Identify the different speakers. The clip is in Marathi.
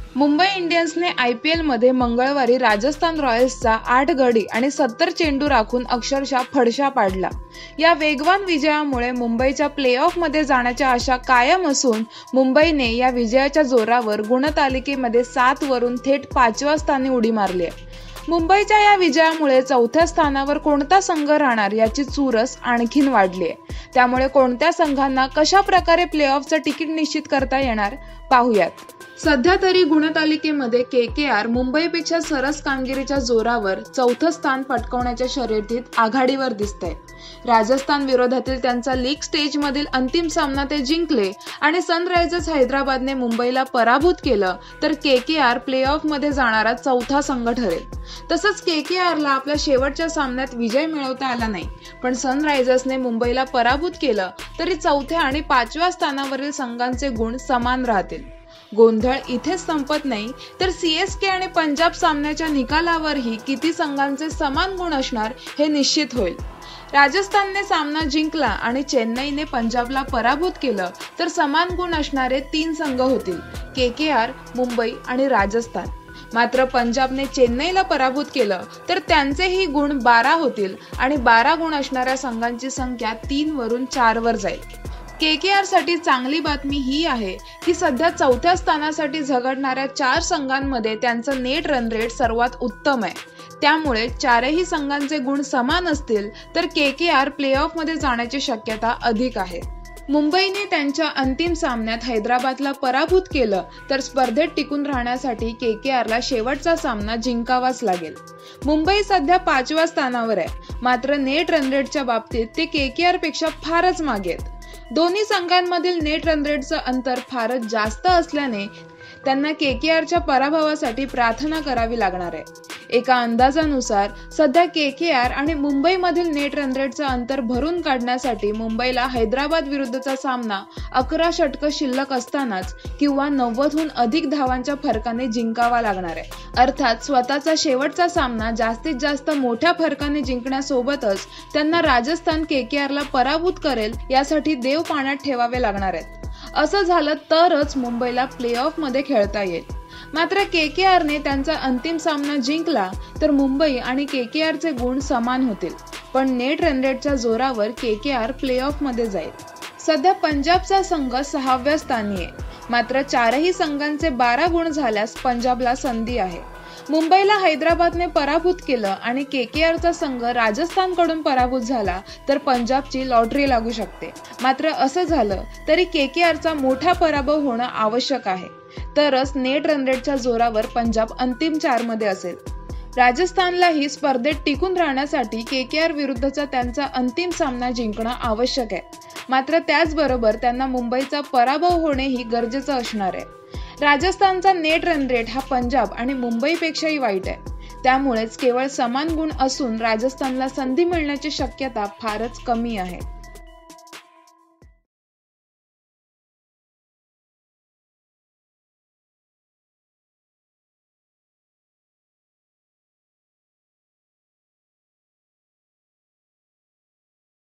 Speaker 1: मुंबई इंडियन्सने IPL मध्ये मंगळवारी राजस्थान रॉयल्सचा 8 गडी आणि 70 चेंडू राखून अक्षरशः फडशा पाडला। या वेगवान विजयामुळे मुंबईच्या प्ले-ऑफमध्ये जाण्याच्या आशा कायम असून मुंबईने या विजयाच्या जोरावर गुणतालिकेमध्ये 7 वरून थेट 5व्या स्थानी उडी मारली आहे। मुंबईच्या या विजयामुळे 4थ्या स्थानावर कोणता संघ राहणार याची चुरस आणखीन वाढली आहे। त्यामुळे कोणत्या संघांना कशा प्रकारे प्ले-ऑफचं तिकीट निश्चित करता येणार पाहूयात। सध्या तरी गुणतालिकेमध्ये KKR मुंबईपेक्षा सरस कामगिरीच्या जोरावर 4थं स्थान पटकावण्याच्या शर्यतीत आघाडीवर दिसतंय। राजस्थान विरोधातील त्यांचा लीग स्टेजमधील अंतिम सामना ते जिंकले आणि सनरायझर्स हैदराबादने मुंबईला पराभूत केलं तर KKR प्ले-ऑफमध्ये जाणारा 4था संघ ठरेल। तसंच KKRला आपल्या शेवटच्या सामन्यात विजय मिळवता आला नाही, पण सनरायझर्सने मुंबईला पराभूत केलं तरी 4थ्या आणि 5व्या स्थानावरील संघांचे गुण समान राहतील। गोंधळ इथेच संपत नाही तर CSK आणि पंजाब सामन्याच्या निकालावरही किती संघांचे समान गुण असणार हे निश्चित होईल। राजस्थानने सामना जिंकला आणि चेन्नईने पंजाबला पराभूत केलं तर समान गुण असणारे 3 संघ होतील, KKR, मुंबई आणि राजस्थान। मात्र पंजाबने चेन्नईला पराभूत केलं तर त्यांचेही गुण 12 होतील आणि 12 गुण असणाऱ्या संघांची संख्या 3 वरून 4 वर जाईल। KKR साठी चांगली बातमी ही आहे की सध्या 4थ्या स्थानासाठी झगडणाऱ्या 4 संघांमध्ये त्यांचं नेट रन रेट सर्वात उत्तम आहे। त्यामुळे 4ही संघांचे गुण समान असतील तर KKR प्ले-ऑफमध्ये जाण्याची शक्यता अधिक आहे। मुंबईने त्यांच्या अंतिम सामन्यात हैदराबादला पराभूत केलं तर स्पर्धेत टिकून राहण्यासाठी KKRला शेवटचा सामना जिंकावाच लागेल। मुंबई सध्या 5व्या स्थानावर आहे, मात्र नेट रन रेटच्या बाबतीत ते KKR पेक्षा फारच मागे आहेत। दोन्ही संघांमधील नेट रन रेटचं अंतर फारच जास्त असल्याने त्यांना KKRच्या पराभवासाठी प्रार्थना करावी लागणार आहे। एका अंदाजानुसार सध्या KKR आणि मुंबईमधील नेट रन रेटचं अंतर भरून काढण्यासाठी मुंबईला हैदराबाद विरुद्धचा सामना 11 षटकं शिल्लक असतानाच किंवा 90हून अधिक धावांच्या फरकाने जिंकावा लागणार आहे। अर्थात स्वतःचा शेवटचा सामना जास्तीत जास्त मोठ्या फरकाने जिंकण्यासोबतच त्यांना राजस्थान KKRला पराभूत करेल यासाठी देव पाण्यात ठेवावे लागणार आहेत। असं झालं तरच मुंबईला प्ले-ऑफमध्ये खेळता येईल। मात्र KKRने त्यांचा अंतिम सामना जिंकला तर मुंबई आणि KKRचे गुण समान होतील, पण नेट रन रेटच्या जोरावर KKR प्ले-ऑफमध्ये जाईल। सध्या पंजाबचा संघ 6व्या स्थानी आहे, मात्र 4ही संघांचे 12 गुण झाल्यास पंजाबला संधी आहे। मुंबईला हैदराबादने पराभूत केलं आणि KKRचा संघ राजस्थानकडून पराभूत झाला तर पंजाबची लॉटरी लागू शकते। मात्र असं झालं तरी KKRचा मोठा पराभव होणं आवश्यक आहे, तरच नेट रन रेटच्या जोरावर पंजाब अंतिम 4 मध्ये असेल। राजस्थानलाही स्पर्धेत टिकून राहण्यासाठी KKR विरुद्धचा त्यांचा अंतिम सामना जिंकणं आवश्यक आहे, मात्र त्याचबरोबर त्यांना मुंबईचा पराभव होणेही गरजेचं असणार आहे। राजस्थानचा नेट रन रेट हा पंजाब आणि मुंबईपेक्षाही वाईट आहे, त्यामुळेच केवळ समान गुण असून राजस्थानला संधी मिळण्याची शक्यता फारच कमी आहे।